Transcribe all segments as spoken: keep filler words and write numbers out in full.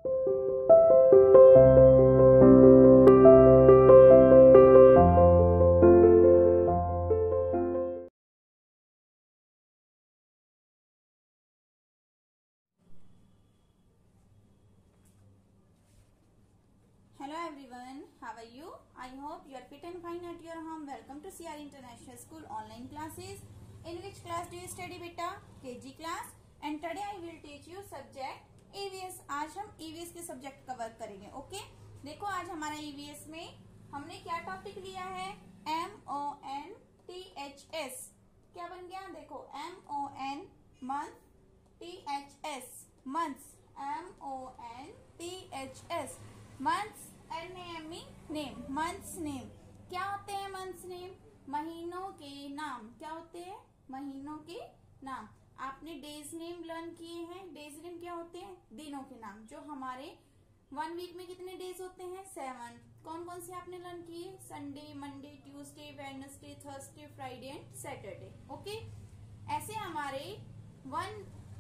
Hello everyone, how are you? I hope you are fit and fine at your home. Welcome to C R International School online classes. In which class do you study beta? K G class. And today I will teach you subject E V S. आज हम E V S के subject cover करेंगे. Okay okay? देखो आज हमारा E V S में हमने क्या टॉपिक लिया है? M O N T H S. क्या बन गया? देखो M O N month, T H S months, M O N T H S months. N A M E name, months name. क्या होते हैं मंथ्स नेम? महीनों के नाम. क्या होते हैं? महीनों के नाम. आपने डेज नेम लर्न किए हैं. डेज नेम क्या होते हैं? दिनों के नाम. जो हमारे वन वीक में कितने डेज होते हैं? सेवन. कौन कौन से आपने लर्न किए? Sunday, Monday, Tuesday, Wednesday, Thursday, Friday and Saturday. Okay. ऐसे हमारे वन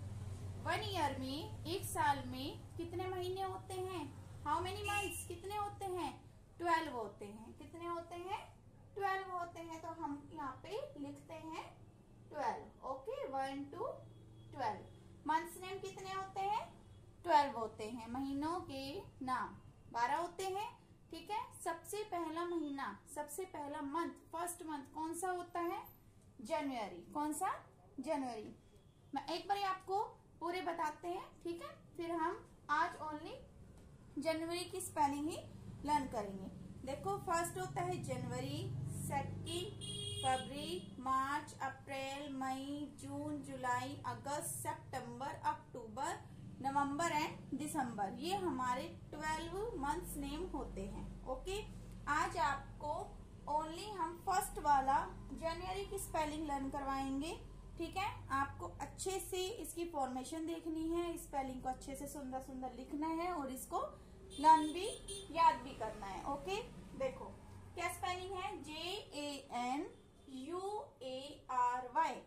वन ईयर में, एक साल में कितने महीने होते हैं? How many months? कितने होते हैं? ट्वेल्व होते हैं. कितने होते हैं? ट्वेल्व होते हैं. तो हम यहाँ पे लिखते हैं twelve. Okay, one to twelve. Months name कितने होते हैं? ट्वेल्व होते हैं. महीनों के नाम बारह होते हैं. ठीक है. सबसे पहला महीना, सबसे पहला मंथ, फर्स्ट मंथ कौन सा होता है? जनवरी. कौन सा? जनवरी. मैं एक बार आपको पूरे बताते हैं. ठीक है. फिर हम आज ओनली जनवरी की स्पेलिंग ही लर्न करेंगे. देखो फर्स्ट होता है जनवरी, second February, March, April, May, June, July, August, September, October, November and दिसंबर. ये हमारे ट्वेल्व मंथ्स नेम होते हैं. ओके. आज आपको ओनली हम फर्स्ट वाला जनवरी की स्पेलिंग लर्न करवाएंगे. ठीक है. आपको अच्छे से इसकी फॉर्मेशन देखनी है, स्पेलिंग को अच्छे से सुंदर सुंदर लिखना है और इसको लर्न भी, याद भी करना है. ओके. देखो क्या स्पेलिंग है? J A N U A R Y.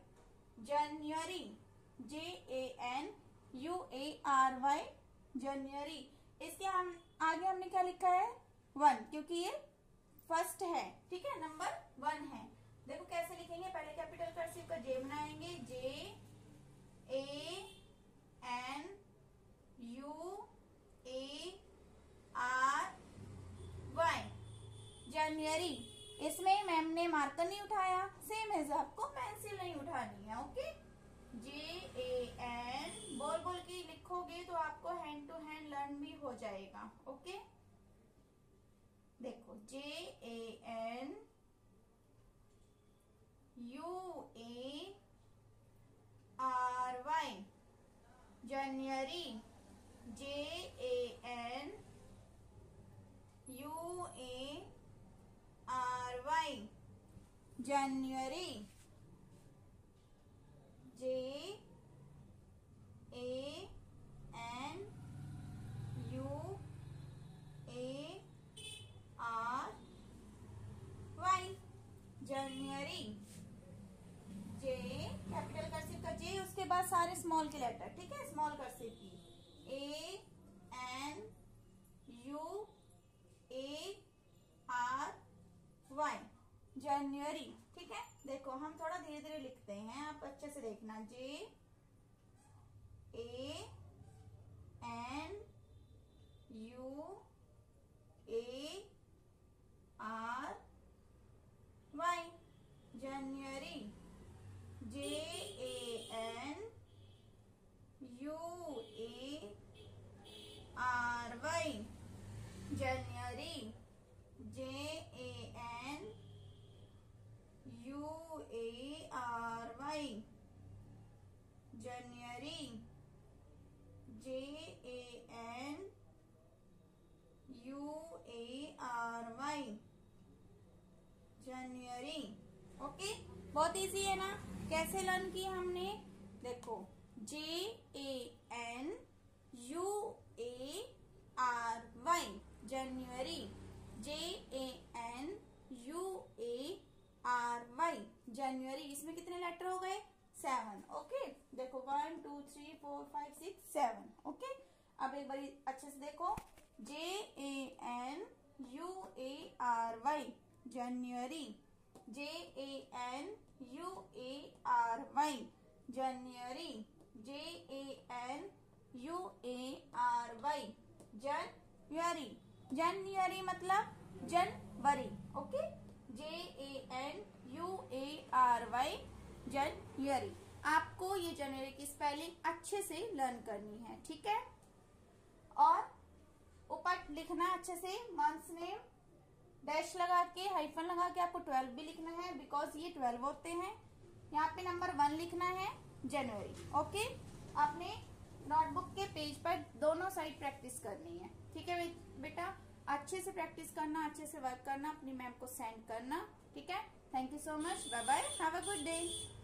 जनवरी. J A N U A R Y. जनवरी. इसके हम आगे हमने क्या लिखा है? वन, क्योंकि ये फर्स्ट है. ठीक है. नंबर वन है. देखो कैसे लिखेंगे? पहले कैपिटल कर्सिव का जे बनाएंगे. J A N U A R Y. जनवरी. इसमें मैम ने मार्कर नहीं उठाया. सेम है, आपको पेंसिल नहीं उठानी है. ओके. जे ए एन बोल बोल के लिखोगे तो आपको हैंड टू हैंड लर्न भी हो जाएगा. ओके. देखो J A N U A R Y. जनवरी. J A N U A R Y. जनवरी. J A N U A R Y. जनवरी. जे कैपिटल कर्सिव का जे, उसके बाद सारे स्मॉल के लेटर. ठीक है. स्मॉल कर्सिव की A N U A R Y. जनवरी. ठीक है. देखो हम थोड़ा धीरे धीरे लिखते हैं, आप अच्छे से देखना. J A N U A R Y. जनवरी. J A N U A R Y. जनवरी. J A N U A R Y. जनवरी. J A N U A R Y. जनवरी. ओके. बहुत इजी है ना? कैसे लर्न किया हमने? देखो J A N U A R Y. जनवरी. J A N U A R Y. जनवरी. इसमें कितने लेटर हो गए? सेवन. ओके. देखो one two three four five six seven. Okay. अब एक बार अच्छे से देखो, J A N U A R Y, जनवरी, J A N U A R Y, जनवरी, J A N U A R Y, जनवरी। जनवरी मतलब जनवरी, okay, J A N U A R Y, जनवरी। आपको ये जनवरी की स्पेलिंग अच्छे से लर्न करनी है, ठीक है। और ऊपर लिखना अच्छे से मंथ्स नेम, डैश लगा के, हाइफन लगा के आपको ट्वेल्व भी लिखना है, बिकॉज ये ट्वेल्व होते हैं। यहाँ पे नंबर वन लिखना है, जनवरी, ओके। अपने नोटबुक के पेज पर दोनों साइड प्रैक्टिस करनी है, ठीक है बेटा। अच्छे से प्रैक्टिस करना, अच्छे से वर्क करना, अपनी मैम को सेंड करना, ठीक है। Thank you so much, bye bye, have a good day.